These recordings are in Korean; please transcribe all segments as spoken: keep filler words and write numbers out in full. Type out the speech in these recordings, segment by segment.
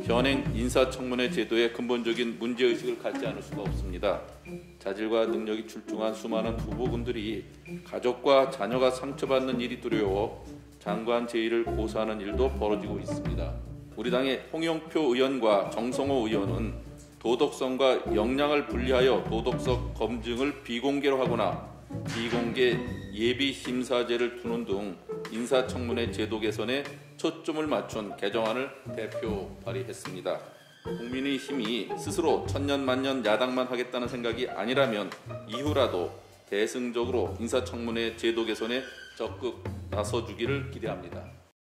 현행 인사청문회 제도에 근본적인 문제의식을 갖지 않을 수가 없습니다. 자질과 능력이 출중한 수많은 후보군들이 가족과 자녀가 상처받는 일이 두려워 장관 제의를 고사하는 일도 벌어지고 있습니다. 우리 당의 홍영표 의원과 정성호 의원은 도덕성과 역량을 분리하여 도덕성 검증을 비공개로 하거나 비공개 예비심사제를 두는 등 인사청문회 제도 개선에 초점을 맞춘 개정안을 대표 발의했습니다. 국민의힘이 스스로 천년만년 야당만 하겠다는 생각이 아니라면 이후라도 대승적으로 인사청문회 제도 개선에 적극 나서주기를 기대합니다.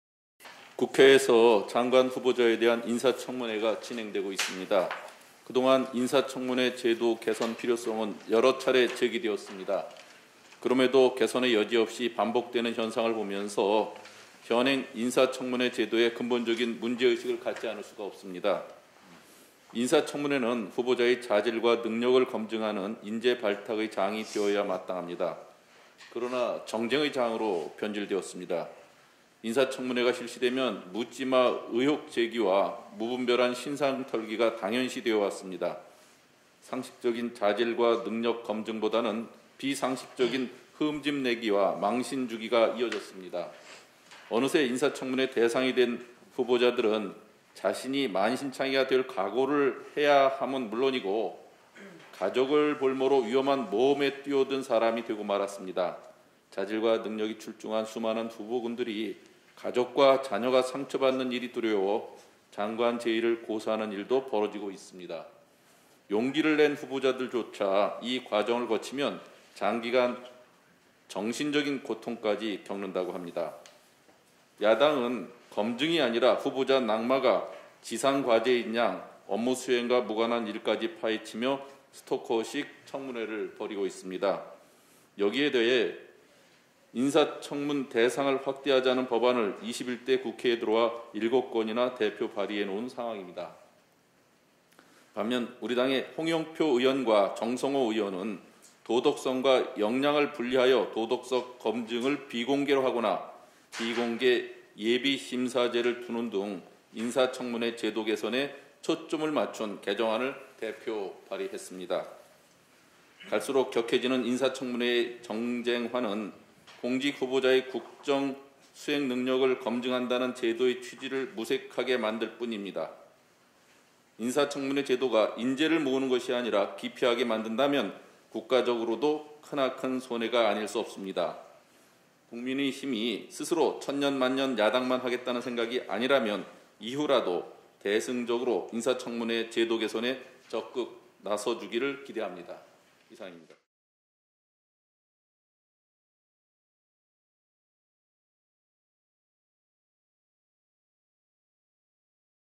국회에서 장관 후보자에 대한 인사청문회가 진행되고 있습니다. 그동안 인사청문회 제도 개선 필요성은 여러 차례 제기되었습니다. 그럼에도 개선의 여지 없이 반복되는 현상을 보면서 현행 인사청문회 제도에 근본적인 문제의식을 갖지 않을 수가 없습니다. 인사청문회는 후보자의 자질과 능력을 검증하는 인재 발탁의 장이 되어야 마땅합니다. 그러나 정쟁의 장으로 변질되었습니다. 인사청문회가 실시되면 묻지마 의혹 제기와 무분별한 신상 털기가 당연시되어 왔습니다. 상식적인 자질과 능력 검증보다는 비상식적인 흠집 내기와 망신 주기가 이어졌습니다. 어느새 인사청문회 대상이 된 후보자들은 자신이 만신창이가 될 각오를 해야 함은 물론이고 가족을 볼모로 위험한 모험에 뛰어든 사람이 되고 말았습니다. 자질과 능력이 출중한 수많은 후보군들이 가족과 자녀가 상처받는 일이 두려워 장관 제의를 고사하는 일도 벌어지고 있습니다. 용기를 낸 후보자들조차 이 과정을 거치면 장기간 정신적인 고통까지 겪는다고 합니다. 야당은 검증이 아니라 후보자 낙마가 지상과제인 양 업무 수행과 무관한 일까지 파헤치며 스토커식 청문회를 벌이고 있습니다. 여기에 대해 인사청문 대상을 확대하자는 법안을 이십일 대 국회에 들어와 일곱 건이나 대표 발의해 놓은 상황입니다. 반면 우리 당의 홍영표 의원과 정성호 의원은 도덕성과 역량을 분리하여 도덕성 검증을 비공개로 하거나 비공개 예비심사제를 두는 등 인사청문회 제도 개선에 초점을 맞춘 개정안을 대표 발의했습니다. 갈수록 격해지는 인사청문회의 정쟁화는 공직 후보자의 국정 수행 능력을 검증한다는 제도의 취지를 무색하게 만들 뿐입니다. 인사청문회 제도가 인재를 모으는 것이 아니라 기피하게 만든다면 국가적으로도 크나큰 손해가 아닐 수 없습니다. 국민의힘이 스스로 천년만년 야당만 하겠다는 생각이 아니라면 이후라도 대승적으로 인사청문회 제도 개선에 적극 나서주기를 기대합니다. 이상입니다.